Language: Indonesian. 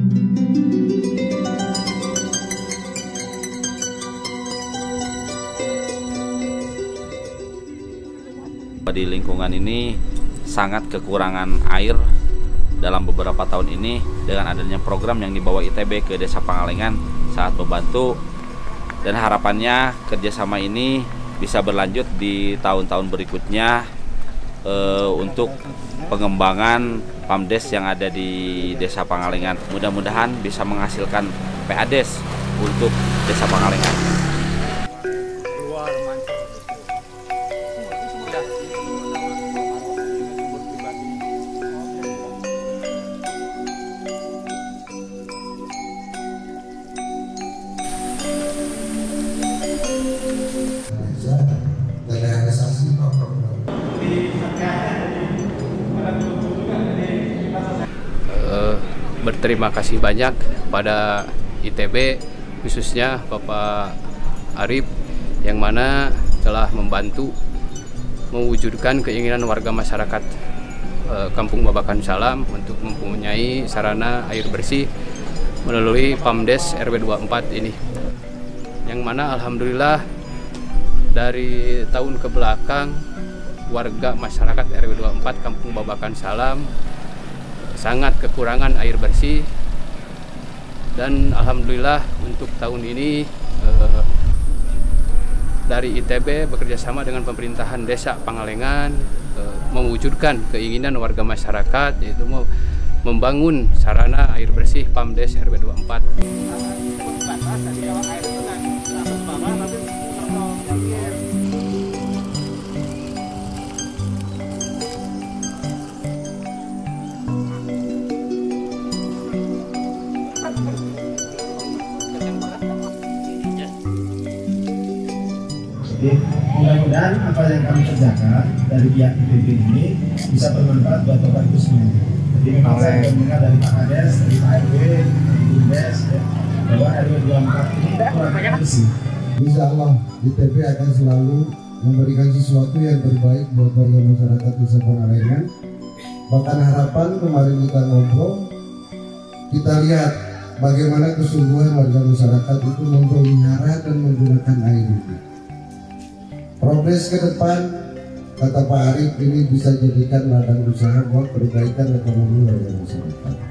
Di lingkungan ini sangat kekurangan air dalam beberapa tahun ini. Dengan adanya program yang dibawa ITB ke Desa Pangalengan sangat membantu, dan harapannya kerjasama ini bisa berlanjut di tahun-tahun berikutnya untuk pengembangan PAMDes yang ada di Desa Pangalengan. Mudah-mudahan bisa menghasilkan PADes untuk Desa Pangalengan. Berterima kasih banyak pada ITB, khususnya Bapak Arif, yang mana telah membantu mewujudkan keinginan warga masyarakat Kampung Babakan Salam untuk mempunyai sarana air bersih melalui PAMDes RW 24 ini, yang mana alhamdulillah dari tahun ke belakang warga masyarakat RW 24 Kampung Babakan Salam sangat kekurangan air bersih, dan alhamdulillah untuk tahun ini dari ITB bekerjasama dengan pemerintahan Desa Pangalengan mewujudkan keinginan warga masyarakat, yaitu membangun sarana air bersih PAMDes RW 24. Mudah-mudahan apa yang kami kerjakan dari pihak ITB ini bisa bermanfaat buat Bapak Ibu semua. Jadi memang saya mendengar dari Pak Kades, dari Pak RW, dari Bumdes, bahwa RW 24 ini kurang bersih. Insya Allah ITB akan selalu memberikan sesuatu yang terbaik buat warga masyarakat Desa Pangalengan. Bahkan harapan kemarin kita ngobrol, kita lihat bagaimana kesungguhan warga masyarakat itu memelihara dan menggunakan air itu. Progres ke depan, kata Pak Arif, ini bisa jadikan ladang usaha buat perbaikan ekonomi warga masyarakat.